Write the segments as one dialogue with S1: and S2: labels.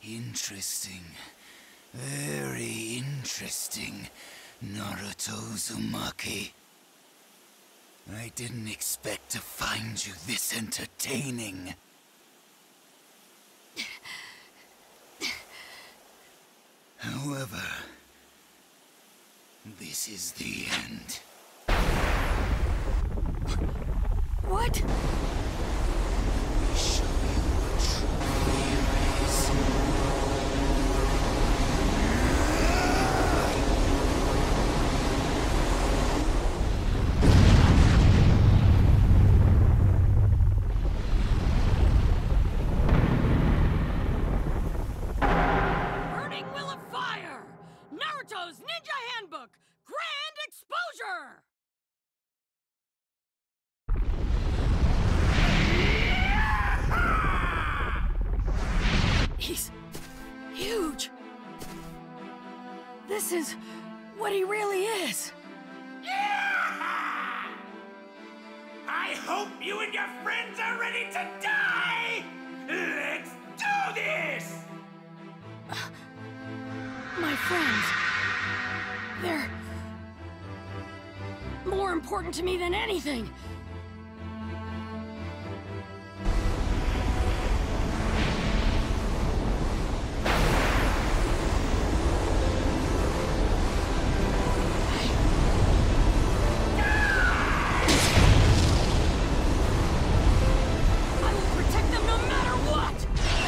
S1: Interesting. Very interesting, Naruto Uzumaki. I didn't expect to find you this entertaining. However, this is the end.
S2: What?
S1: Let me show you what true fear is.
S2: Burning Will of Fire! Naruto's Ninja Handbook! Grand Exposure! He's huge. This is what he really is.
S3: I hope you and your friends are ready to die! Let's do this!
S2: My friends. They're more important to me than anything. I will protect them no matter what!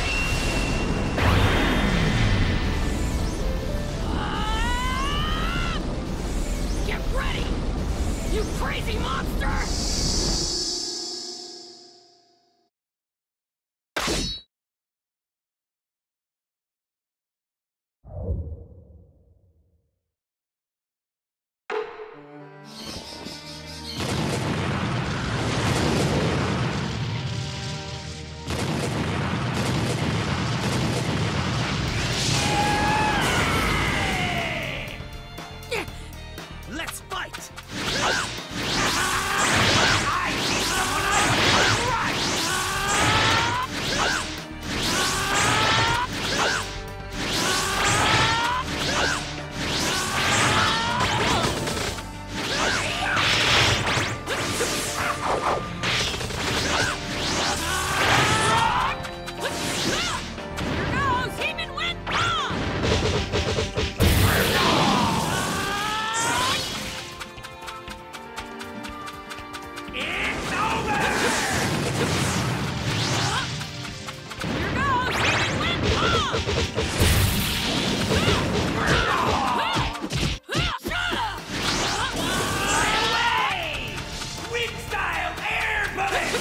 S2: Get ready! You crazy monster!
S3: Let's fight!
S2: Here goes! Heeman Win on!
S3: It's over!
S2: Here goes! Heeman Win on!
S3: Fly away! Wind style air bullets!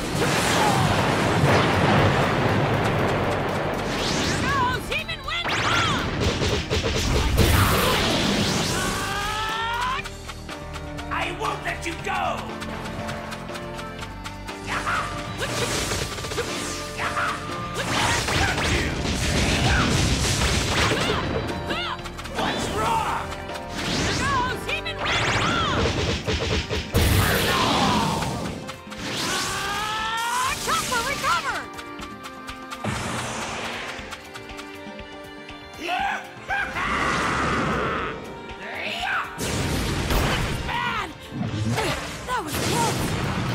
S2: Here goes! Heeman Win on!
S3: I won't let you go! What's wrong?
S2: Here goes! Heeman Win on! Chopper recovered! Bad! That was close!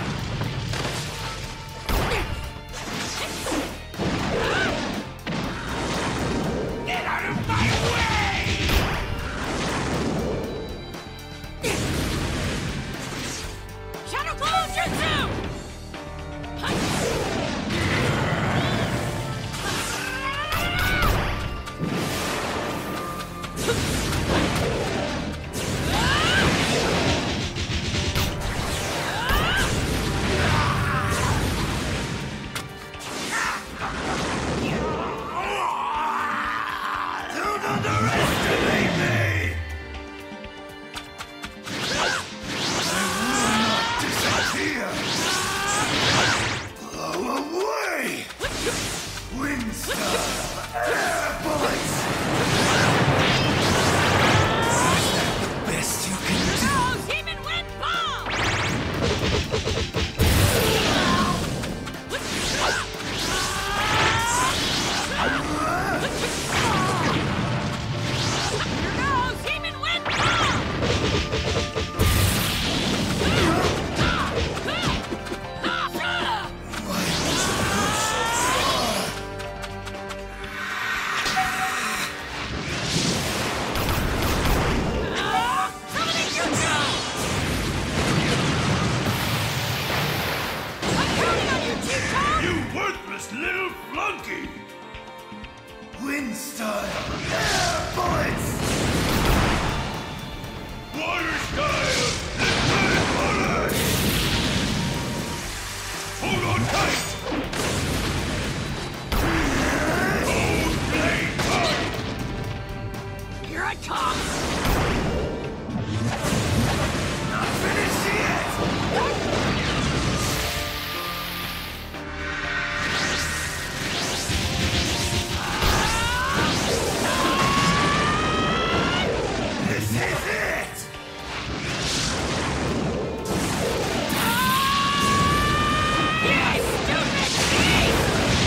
S3: Get out of my way!
S2: Shadow Clone Jutsu!
S3: Wind style! Air bullets! Water style! Liquid bullets! Hold on tight! Cold blade time!
S2: Here it comes!
S3: Not finished yet! This is it!
S2: You stupid thief!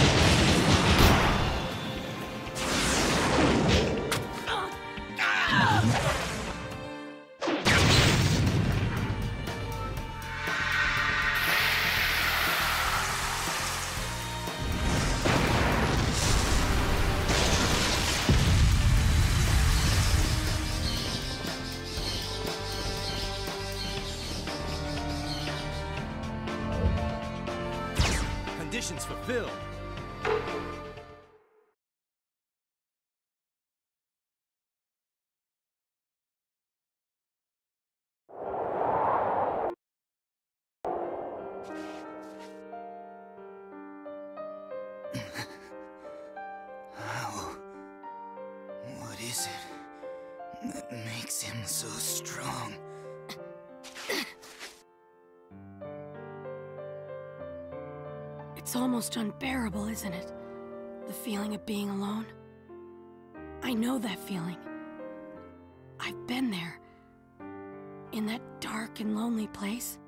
S1: Conditions fulfilled.
S3: What is it that makes him so strong?
S2: It's almost unbearable, isn't it? The feeling of being alone. I know that feeling. I've been there. In that dark and lonely place.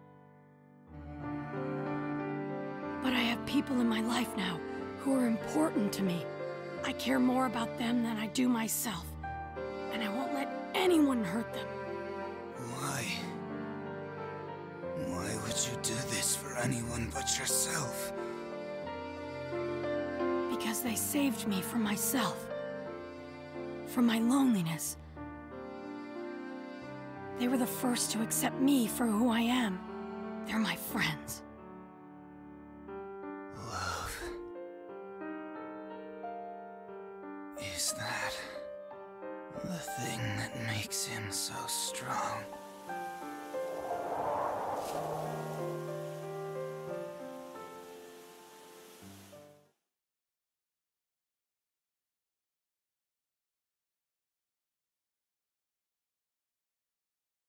S2: But I have people in my life now who are important to me. I care more about them than I do myself. And I won't let anyone hurt them.
S3: Why? Why would you do this for anyone but yourself?
S2: Because they saved me from myself. From my loneliness. They were the first to accept me for who I am. They're my friends.
S3: Love. Is that the thing that makes him so strong?